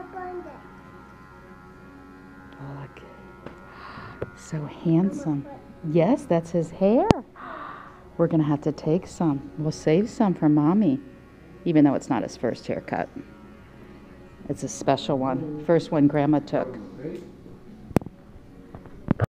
Look. So handsome. Yes, that's his hair. We're going to have to take some. We'll save some for Mommy, even though it's not his first haircut. It's a special one. First one Grandma took.